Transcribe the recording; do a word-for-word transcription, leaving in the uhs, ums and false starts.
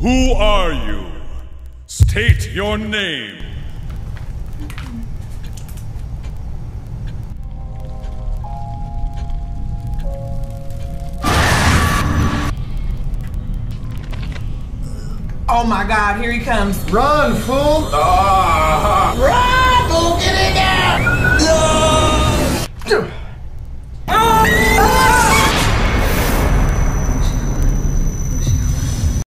Who are you? State your name. Oh my God, here he comes. Run, fool! Ah. Run, fool, get